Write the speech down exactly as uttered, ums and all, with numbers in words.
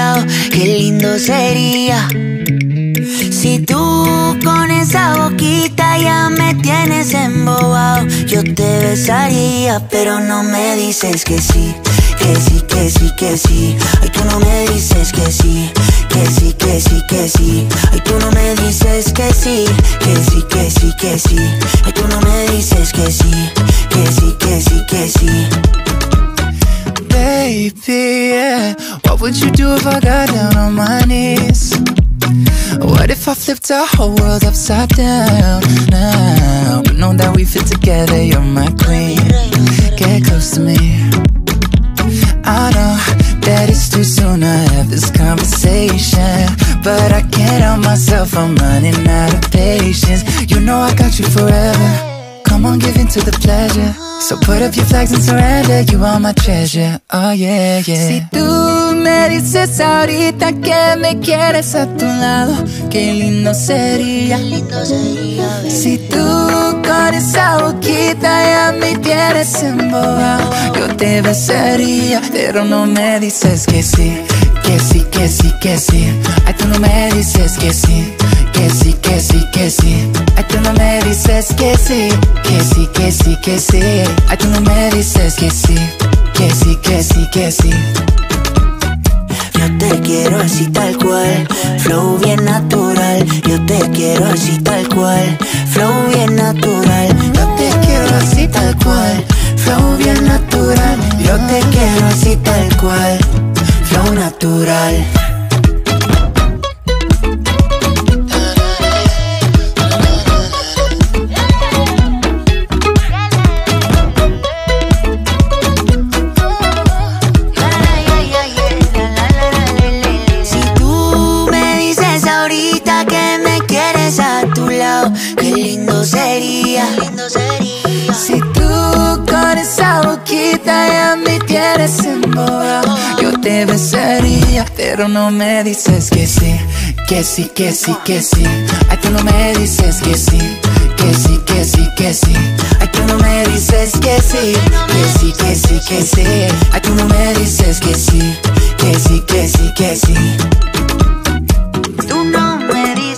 lado, qué lindo sería. Si tú con esa boquita ya me tienes embobado, yo te besaría, pero no me dices que sí, que sí, que sí, que sí. Ay, tú no me dices que sí, que sí, que sí, que sí. Ay, tú no me dices que sí, que sí, que sí, que sí. Ay, tú no me dices que sí, que sí, que sí, que sí. Baby, yeah, what would you do if I got down on my knees? What if I flipped our whole world upside down now? But know that we fit together, you're my queen. Get close to me. I know that it's too soon to have this conversation, but I can't help myself, I'm running out of patience. You know I got you forever. Come on, give in to the pleasure. So put up your flags and surrender. You are my treasure, oh yeah, yeah. Si tú me dices ahorita que me quieres a tu lado, qué lindo sería, qué lindo sería, baby. Si tú con esa boquita ya me tienes embobado, yo te besaría, pero no me dices que sí, que sí, que sí, que sí. Ay, tú no me dices que sí, que sí, que sí, que sí. Ay, tú no me dices que sí, que sí, que sí, que sí. Ay, tú no me dices que sí, que sí, que sí, que sí. Yo te quiero así tal cual, flow bien natural. Yo te quiero así tal cual, flow bien natural. Yo te quiero así tal cual, flow bien natural. Yo te quiero así tal cual, flow natural. Qué lindo sería, qué lindo sería. Si tú con esa boquita ya me tienes embobado, yo te besaría, pero no me dices que sí, que sí, que sí, que sí. Ay, tú no me dices que sí, que sí, que sí, que sí. Ay, tú no me dices que sí, que sí, que sí, que sí. Ay, tú no me dices que sí, que sí, que sí, que sí. Tú no me dices